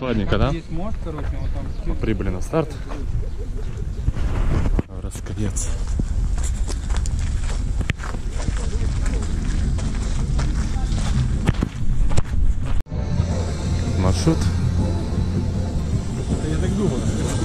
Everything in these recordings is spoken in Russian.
прохладненько, да? Здесь мост, короче, вот там... Прибыли на старт. Расконец. Маршрут. Я так думаю.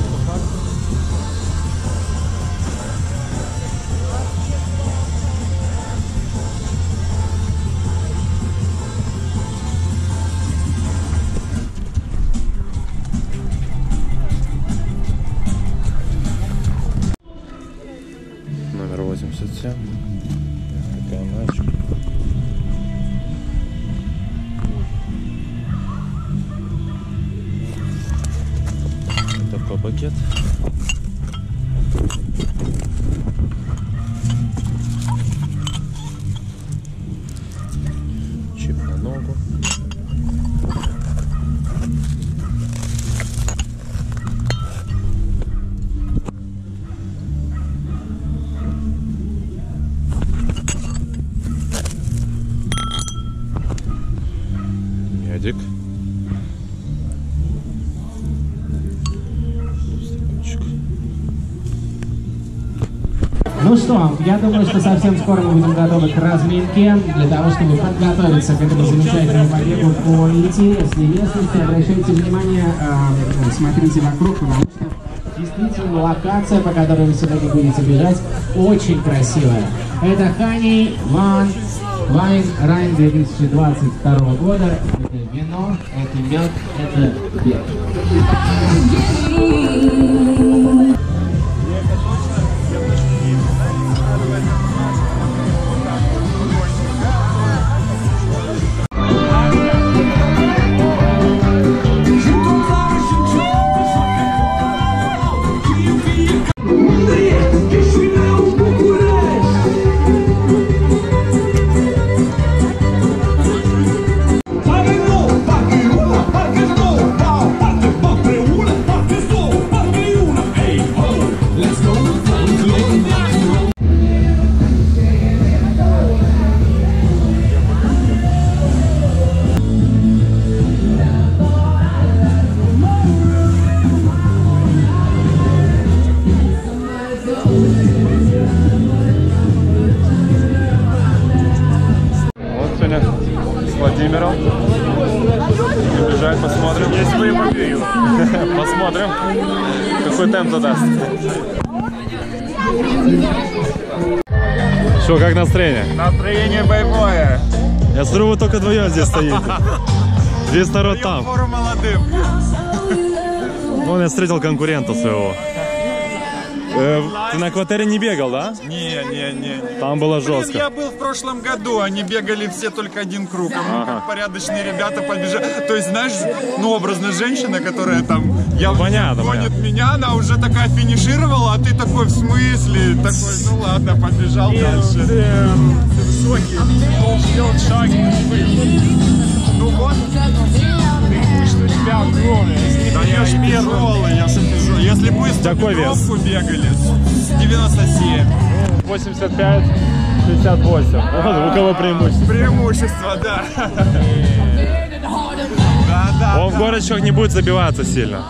Номер 87. Такая маечка. Такой пакет. Чип на ногу. Медик. Ну что, я думаю, что совсем скоро мы будем готовы к разминке, для того, чтобы подготовиться к этому замечательному побегу по интересной местности. Обращайте внимание, смотрите вокруг, потому что действительно локация, по которой вы сегодня будете бежать, очень красивая. Это Honey One Wine Run 2022 года. Это вино, это мед, это бег. Владимиром. Бежать, посмотрим. Если мы ему верим. Посмотрим, какой темп задаст. Что, как настроение? Настроение боевое. Я смотрю, вы только вдвоем здесь стоите. Весь народ там. Молодым. Вон я встретил конкурента своего. Ты на кватере не бегал, да? Не. Там было жестко. Я был в прошлом году, они бегали все только один круг, а мы как порядочные ребята побежали. То есть, знаешь, ну образно женщина, которая там гонит меня, она уже такая финишировала, а ты такой, в смысле? Такой, ну ладно, побежал дальше. Ты высокий, должен делать шаги. Ну вот, что у тебя огромное. Да я ж тяжелый, я же тяжелый. Если бы с тренировку бегали, 97. 85, 68. Вот у кого преимущество. Преимущество, да. Он в горочках не будет забиваться сильно.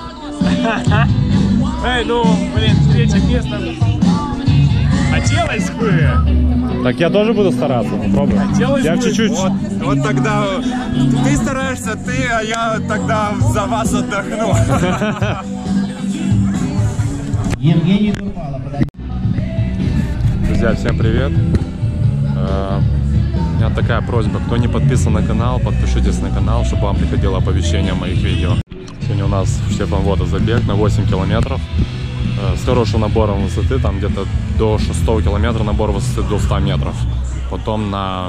Эй, ну, блин, третье место. Хотелось бы. Так я тоже буду стараться, попробуй. Я чуть-чуть. Вот тогда ты стараешься, а я тогда за вас отдохну. Евгений Турпало, подойдите. Друзья, всем привет. У меня такая просьба, кто не подписан на канал, подпишитесь на канал, чтобы вам приходило оповещение о моих видео. Сегодня у нас в Штефанвода забег на 8 километров с хорошим набором высоты, там где-то до 6 километра набор высоты до 100 метров. Потом на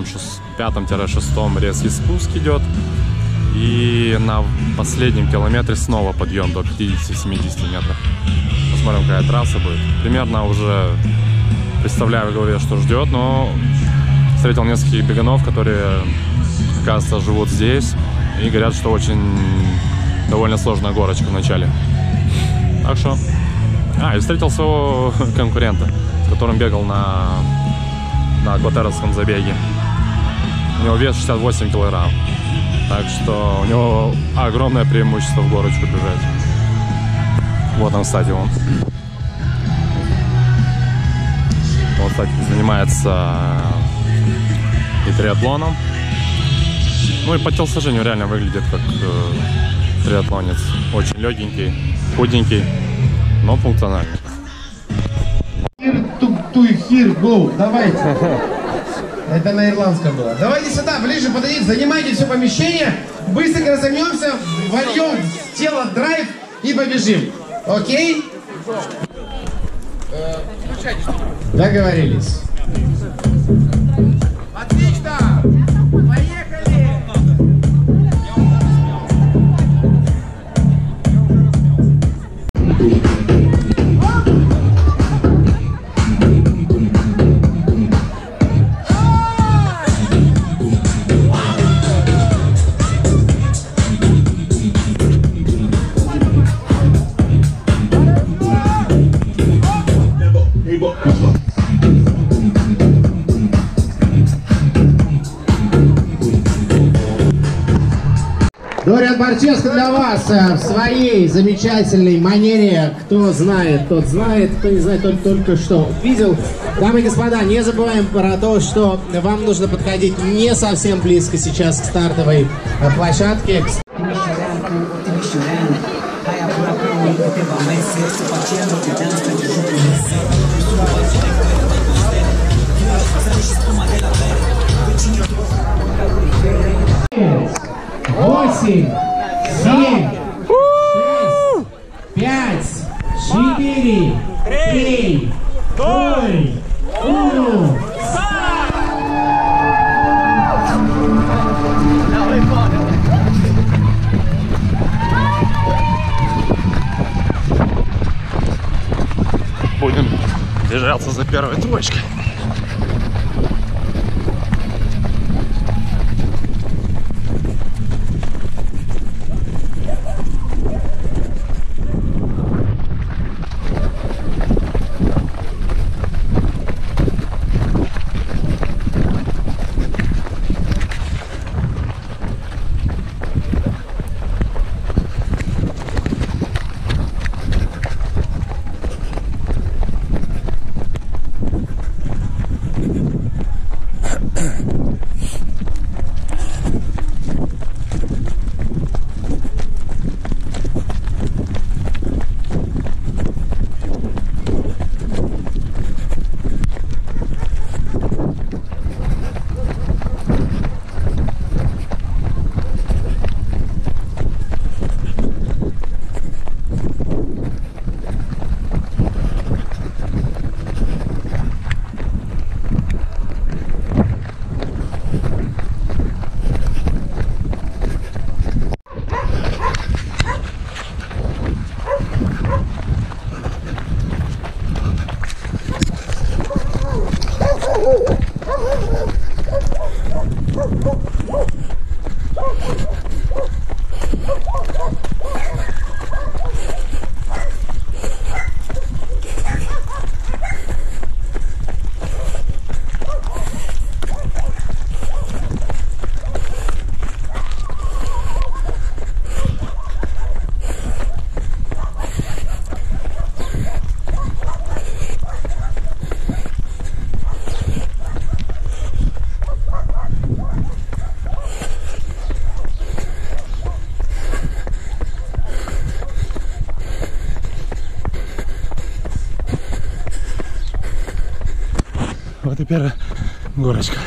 5-6 резкий спуск идет. И на последнем километре снова подъем до 50-70 метров. Посмотрим, какая трасса будет. Примерно уже представляю в голове, что ждет, но встретил нескольких беганов, которые, оказывается, живут здесь. И говорят, что очень довольно сложная горочка в начале. Так что... и встретил своего конкурента, с которым бегал на акватеровском забеге. У него вес 68 килограмм. Так что у него огромное преимущество в горочку бежать. Вот он, кстати, он, кстати, занимается и триатлоном. Ну и по телосложению реально выглядит как триатлонец. Очень легенький, худенький, но функциональный. Here, go. Давайте. Это на ирландском было. Давайте сюда, ближе подойдите, занимайте все помещение. Быстренько разомнемся, вольем в тело драйв и побежим. Окей? Договорились. Отлично! Поехали! Дориан Барческо для вас в своей замечательной манере. Кто знает, тот знает, кто не знает, тот только что видел. Дамы и господа, не забываем про то, что вам нужно подходить не совсем близко сейчас к стартовой площадке. Восемь, 7, 6, 5, 4, 3, 2, 1. Будем держаться за первой точкой. Вот и первая горочка.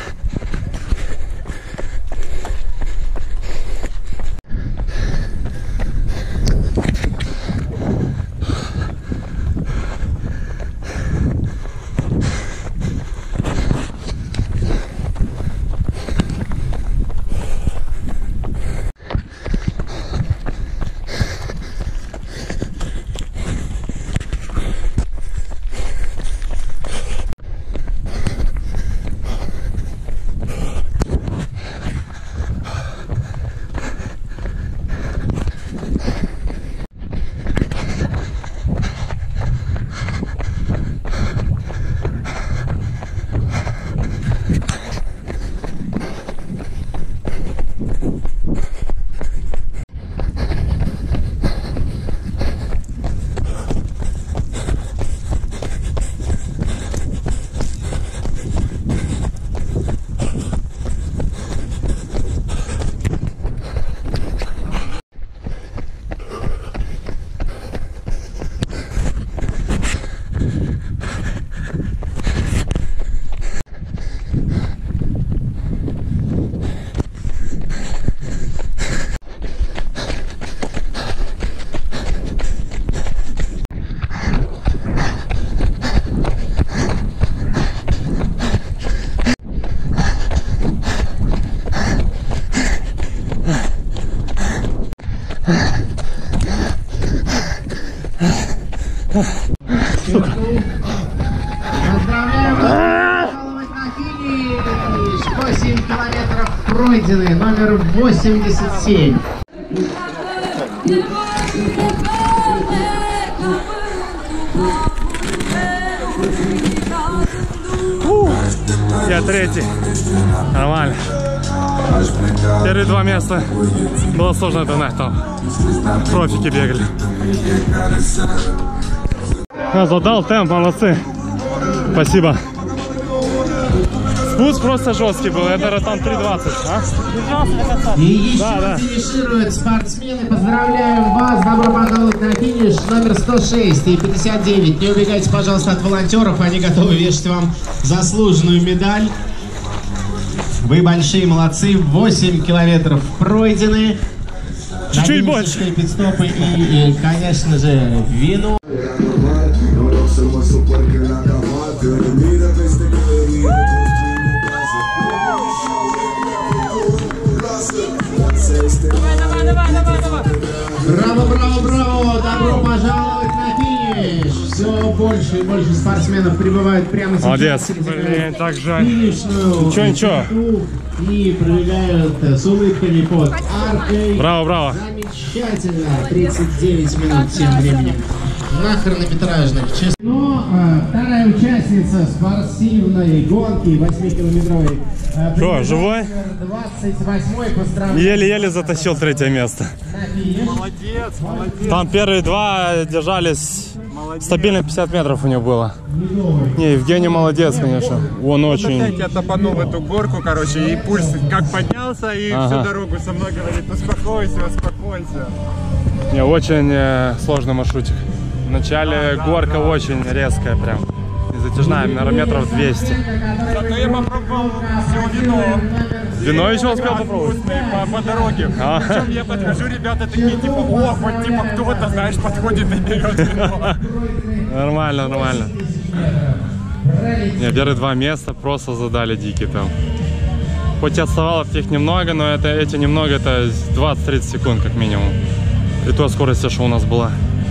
пройденный, номер 87. Я третий. Нормально. Первые два места было сложно догнать, там профики бегали. Задал темп, молодцы. Спасибо. Спуск просто жесткий был, это там 3:20, а? И еще финишируют спортсмены. Поздравляем вас, добро пожаловать на финиш. Номер 106 и 59. Не убегайте, пожалуйста, от волонтеров, они готовы вешать вам заслуженную медаль. Вы большие молодцы, 8 километров пройдены. Чуть-чуть больше. Пидстопы и, конечно же, вино. Браво, браво, браво! Добро пожаловать на финиш! Все больше и больше спортсменов прибывают прямо сейчас. Молодец. Блин, так жаль. Ничего. И пробегают с улыбками под аркой. Браво, браво. Замечательно. 39 минут тем временем. На хронометражных часах. Но вторая участница спортивной гонки 8-километровой. Что, живой? 28-й, поздравляю. Еле-еле затащил третье место. Молодец, молодец. Там первые два держались стабильно, 50 метров у него было. Не, Евгений молодец, конечно. Он очень... Опять я топанул в эту горку, короче, и пульс как поднялся, и всю дорогу со мной говорит: успокойся, успокойся. Не, очень сложный маршрутик. Вначале горка очень резкая прям. И затяжная, наверное, метров 200. Зато я попробовал все вино. Вино еще успел попробовать? По дороге. Причем я подхожу, ребята такие, типа, о, вот типа кто-то, знаешь, подходит и берет вино. Нормально, нормально. Не, первые два места просто задали дикие там. Хоть и отставало от них немного, но эти немного, это 20-30 секунд как минимум. При той скорости, что у нас была.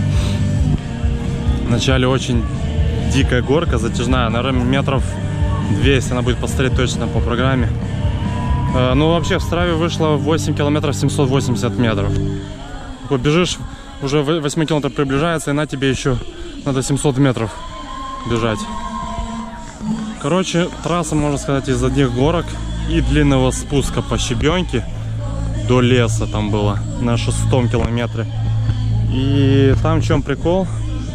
Вначале очень дикая горка, затяжная, наверное, метров 200, она будет посмотреть точно по программе. Ну, вообще, в Страве вышло 8 километров 780 метров. Побежишь, уже 8 километров приближается, и на тебе еще надо 700 метров бежать. Короче, трасса, можно сказать, из одних горок и длинного спуска по щебенке до леса там было, на 6-м километре. И там в чем прикол?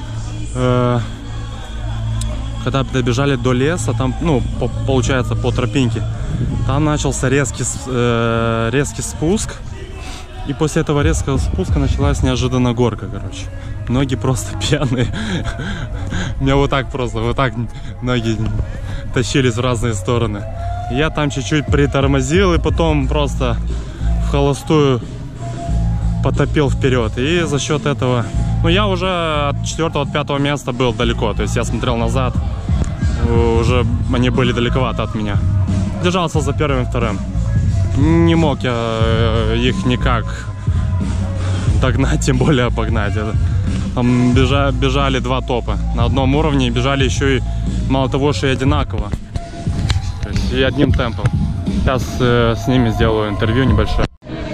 Когда добежали до леса, там, ну, получается, по тропинке, там начался резкий спуск. И после этого резкого спуска началась неожиданно горка, короче. Ноги просто пьяные. Меня вот так ноги тащились в разные стороны. Я там чуть-чуть притормозил и потом просто в холостую потопил вперед. И за счет этого... Ну, я уже от 4-го, от 5-го места был далеко. То есть я смотрел назад. Уже они были далековато от меня. Держался за первым и вторым. Не мог я их никак догнать, тем более обогнать. Там бежали два топа на одном уровне. И бежали еще и, мало того, что и одинаково. То есть и одним темпом. Сейчас с ними сделаю интервью небольшое.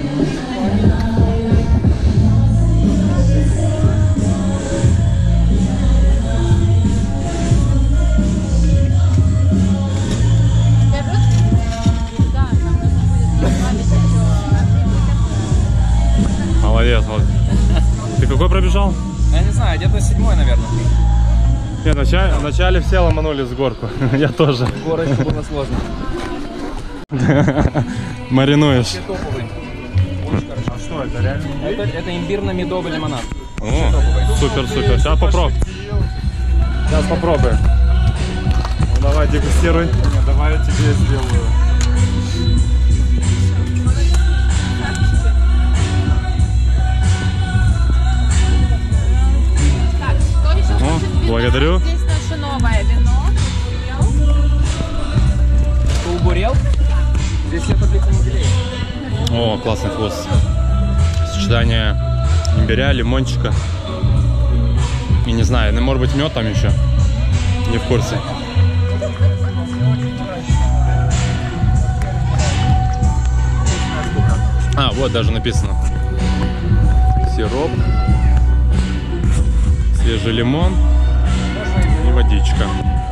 Молодец, молодец. Ты какой пробежал? Я не знаю, где-то 7-й, наверное. Нет, вначале все ломанули с горку. Я тоже. Горочку было сложно. Маринуешь. Топовый. А что это, реально? Это имбирно-медовый лимонад. О, супер, супер. Сейчас попробуем. Сейчас попробуем. Ну, давай, дегустируй. Нет, давай я тебе сделаю. Благодарю. Здесь наше новое вино. Убурел? Здесь все таблица неделей. О, классный вкус. Сочетание имбиря, лимончика. И не знаю, ну, может быть, мед там еще. Не в курсе. А, вот даже написано. Сироп, свежий лимон и водичка.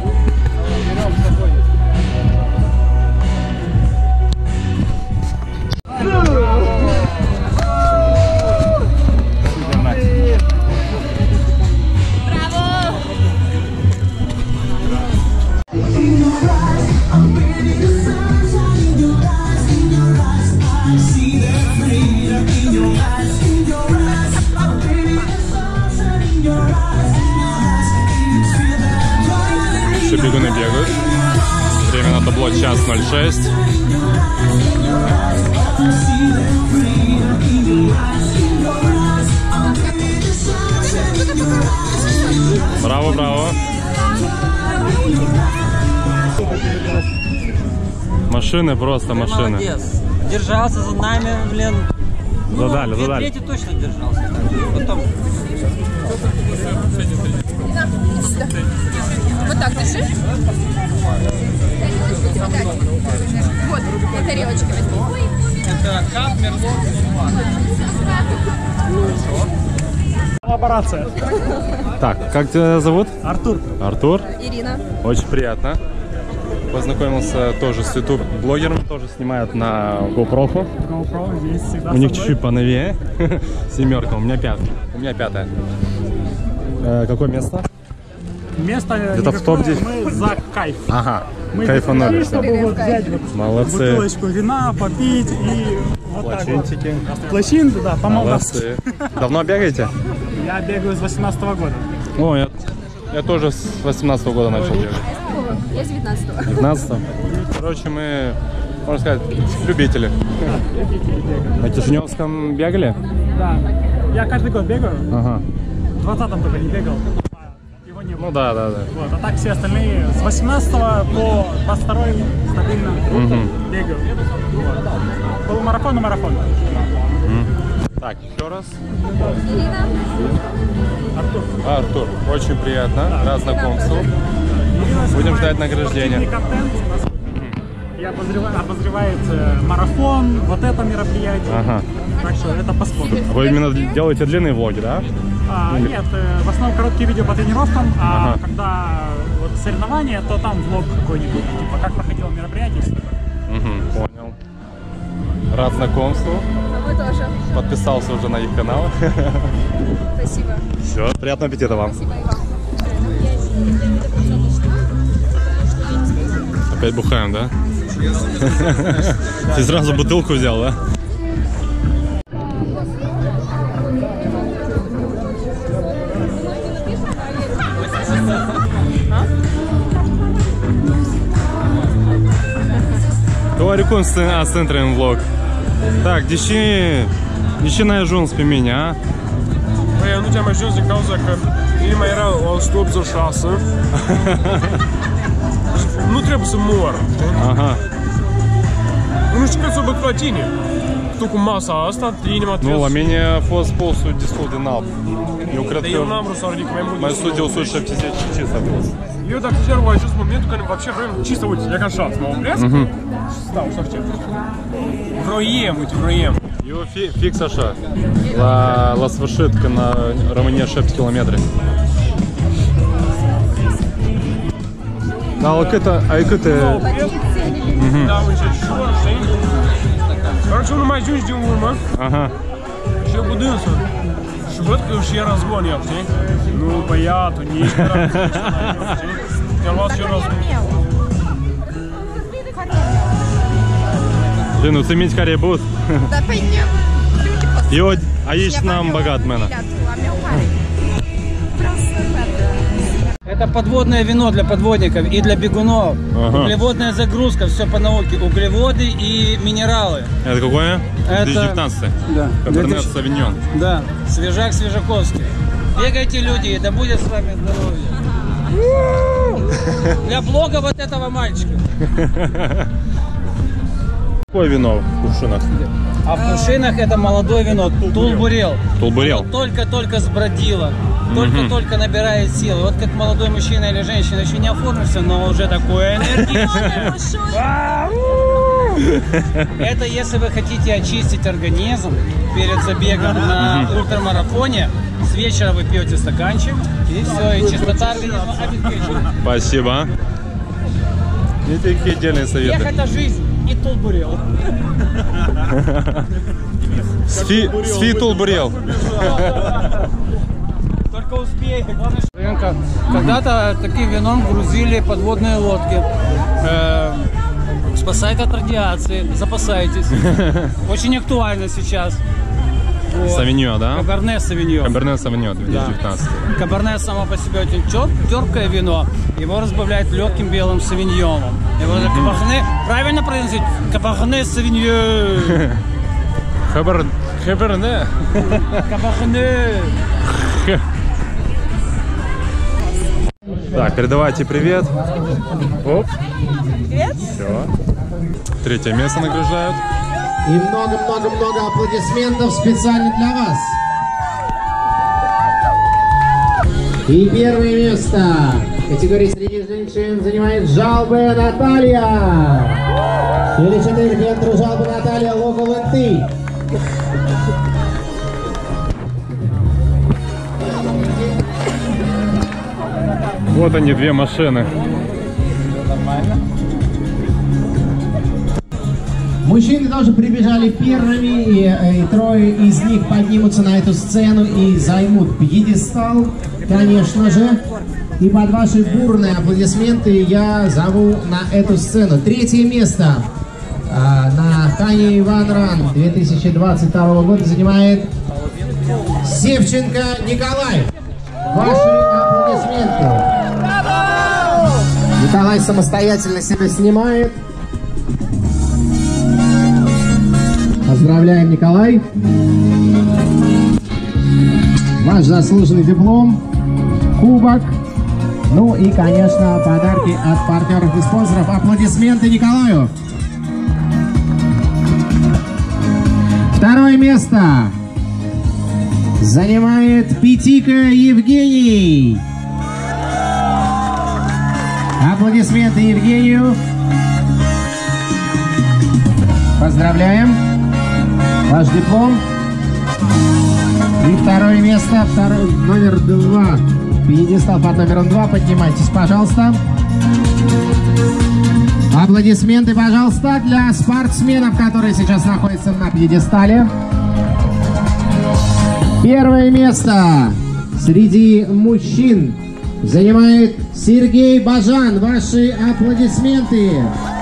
Еще бегуны бегают. Время на табло 1:06. Браво, браво. Машины, просто машины. Молодец. Держался за нами, блин. Задали, ну, задали. Третий точно держался. Потом... Вот так держи. Вот, на тарелочке возьми. Это кап, мерло. Коллаборация. Так, как тебя зовут? Артур. Артур. Ирина. Очень приятно. Познакомился тоже с YouTube-блогером, тоже снимают на GoPro. GoPro есть всегда. У них чуть-чуть поновее. Семерка, у меня пятая. Какое место? Место где-то в топ-10. Мы за кайф. Ага, мы кайфанули. Чтобы вот взять вот молодцы. Бутылочку вина, попить и вот плащинчики. Так вот. Плащинки, да, по-молдавски. Давно бегаете? Я бегаю с 18-го года. О, я тоже с 18-го года начал бегать. Я с 19-го. 19-го? Короче, мы, можно сказать, любители. Да, любители бегать. На Кишиневском бегали? Да. Я каждый год бегаю. Ага. В 20-м только не бегал. Его не было. Ну да. Вот, а так все остальные с 18-го по 22-й стабильно бегаю. Вот. Полумарафон на марафон. Так, еще раз. Ирина. Артур, очень приятно. Рад знакомству. Будем ждать награждения. И обозревает марафон, вот это мероприятие. Ага. Так что это по спорту. Вы именно делаете длинные влоги, да? Нет, в основном короткие видео по тренировкам, а когда вот соревнования, то там влог какой-нибудь, типа как проходило мероприятие. Понял. Рад знакомству. Вы тоже. Подписался уже на их канал. Спасибо. Все, приятного аппетита вам. Спасибо и вам. Опять бухаем, да? Ты сразу бутылку взял, да? Говорю, концентрим влог. Так, deși n-ai ajuns pe mine, a? Păi nu te-am ajuns din cauza că inima era 186. Nu trebuie să mor, știi? Ага. Nu știu cât s-o băt la tine. Tu cu masa asta, inima trebuie Ну, la mine a fost pulsul destul de înalt. Eu cred Dar că eu n-am vrut să ridic mai mult. mai sus de 175 a fost. Eu dacă chiar a ajuns momentul când вообще vrem чисто, uite, я как шанс, mă opresc și stau să aștept. Vroiem. Eu fix așa, la sfârșit, când rămâne 7 km. Dar ai câte... Da, încercișor, știi? Короче, nu mai ajungi din urmă. Aha. Și eu cu dânsul. Și văd că și e răzbun el, știi? Nu, băiatul, nici nu era știi? Te-a luat și răzbun. Блин, ну ți care e bus? Да, пойдем. Eu aici n-am băgat mâna. Это подводное вино для подводников и для бегунов. Углеводная загрузка, все по науке. Углеводы и минералы. Это какое? Это... 2019. Да. Кабернет Савиньон. Да, свежак свежаковский. Бегайте, люди, и да будет с вами здоровье. Для блога вот этого мальчика. Какое вино в кувшинах? А в кувшинах это молодое вино, Тулбурел. Тулбурел. Только-только сбродило, только-только набирает силы. Вот как молодой мужчина или женщина еще не оформился, но уже такое энергия. Это если вы хотите очистить организм перед забегом на ультрамарафоне, с вечера вы пьете стаканчик, и все, и чистота организма обеспечена. Спасибо. Не такие отдельные советы. Эх, это жизнь, и тут бурел. Сфи тут бурел. Только успей. Когда-то таким вином грузили подводные лодки. Спасает от радиации, запасайтесь. Очень актуально сейчас. Вот. Савиньо, да? Каберне Савиньо. Каберне Савиньо 2019. Да. Каберне само по себе очень терпкое вино. Его разбавляют легким белым савиньоном. Его каберне, правильно произносить? Каберне Савиньо. Каберне. Каберне. Так, передавайте привет. Оп. Привет. Все. Третье место награждают. И много-много-много аплодисментов специально для вас. И первое место в категории среди женщин занимает Жалбы Наталья. Через 4 метра Жалбы Наталья, Local NT. Вот они, две машины. Мужчины тоже прибежали первыми, и трое из них поднимутся на эту сцену и займут пьедестал, конечно же. И под ваши бурные аплодисменты я зову на эту сцену. Третье место на Хане Иван Ран 2022 года занимает Севченко Николай. Ваши аплодисменты. Николай самостоятельно себя снимает. Поздравляем, Николай. Ваш заслуженный диплом, кубок, ну и, конечно, подарки от партнеров и спонсоров. Аплодисменты Николаю. Второе место занимает Пятика Евгений. Аплодисменты Евгению. Поздравляем. Ваш диплом. И второе место, номер 2. Пьедестал под номером 2. Поднимайтесь, пожалуйста. Аплодисменты, пожалуйста, для спортсменов, которые сейчас находятся на пьедестале. Первое место среди мужчин занимает Сергей Бажан. Ваши аплодисменты.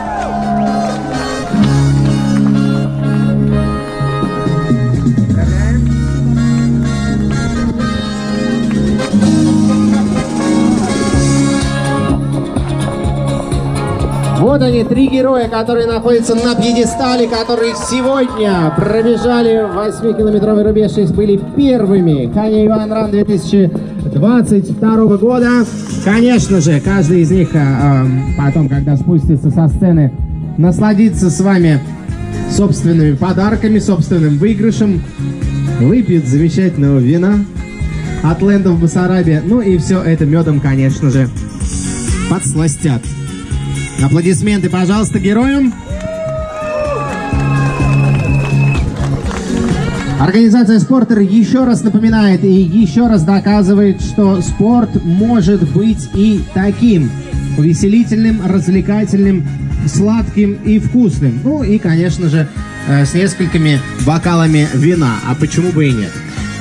Вот они, три героя, которые находятся на пьедестале, которые сегодня пробежали 8-километровый рубеж и были первыми. Ханя Иван Ран 2022 года. Конечно же, каждый из них потом, когда спустится со сцены, насладится с вами собственными подарками, собственным выигрышем, выпьет замечательного вина от Land of Басарабия. Ну и все это медом, конечно же, подсластят. Аплодисменты, пожалуйста, героям. Организация «Спортер» еще раз напоминает и еще раз доказывает, что спорт может быть и таким увеселительным, развлекательным, сладким и вкусным. Ну и, конечно же, с несколькими бокалами вина. А почему бы и нет?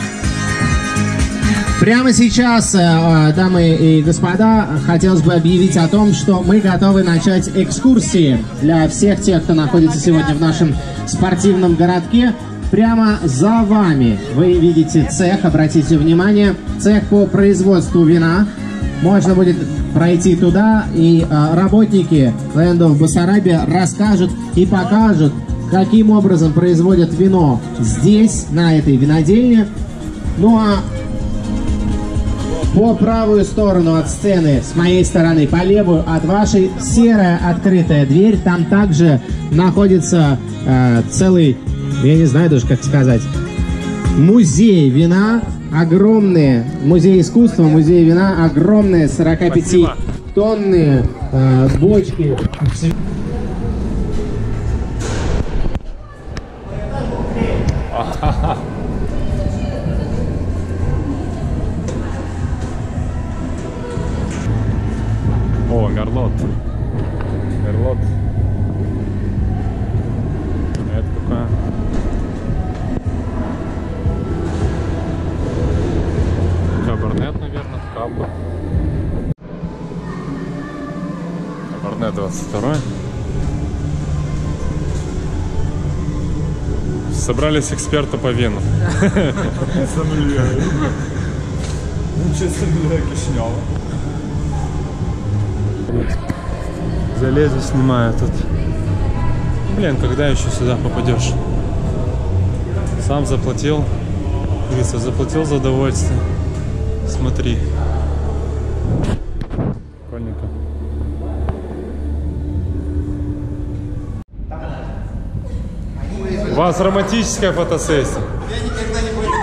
Прямо сейчас, дамы и господа, хотелось бы объявить о том, что мы готовы начать экскурсии для всех тех, кто находится сегодня в нашем спортивном городке. Прямо за вами вы видите цех, обратите внимание, цех по производству вина. Можно будет пройти туда, и работники Land of Басарабия расскажут и покажут, каким образом производят вино здесь, на этой винодельне. Ну а по правую сторону от сцены, с моей стороны, по левую от вашей, серая открытая дверь. Там также находится целый, я не знаю даже как сказать, музей вина. Музей искусства, музей вина. Огромные 45-тонные бочки. О, Мерлот. Мерлот. Это какая? Кабернет, наверное, Кабы. Кабернет 22. Собрались эксперты по вину. Ассамблея. Ничего себе, Кишинева. Залезу, снимаю тут. Блин, когда еще сюда попадешь? Сам заплатил. Говорится, заплатил за удовольствие. Смотри. Прикольненько. У вас романтическая фотосессия. Я никогда не буду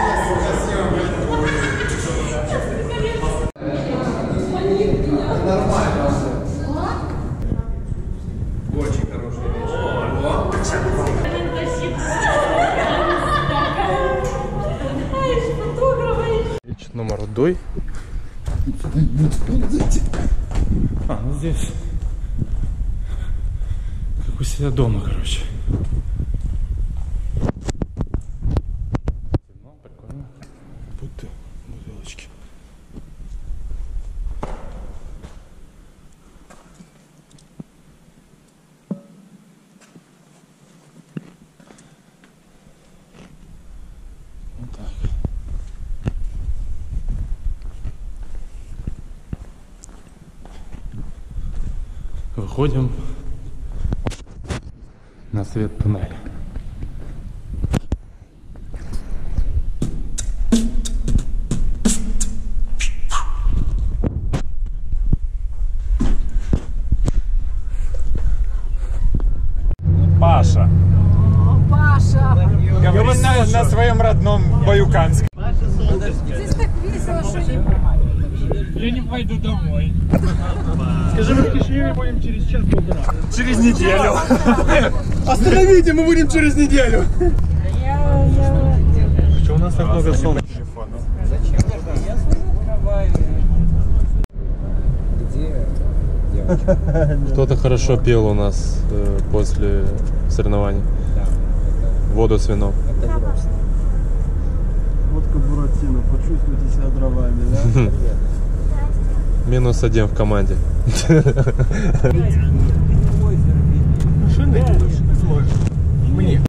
нормально. Очень хорошая Вещь номер дой. А, ну здесь как у себя дома, короче. Прикольно. Будто бутылочки. Вот так. Выходим на свет туннеля. Паша. Паша! Говори на своем родном баюканском. Здесь так весело, что не... Я не пойду домой. Скажи, мы в Кишиневе будем через час-полтора. Через неделю. Остановите, мы будем через неделю. Что у нас так много солнца? Кто-то хорошо пел у нас после соревнований. Воду с вином. Водка Буратино, почувствуйте себя дровами, да? -1 в команде. Мне.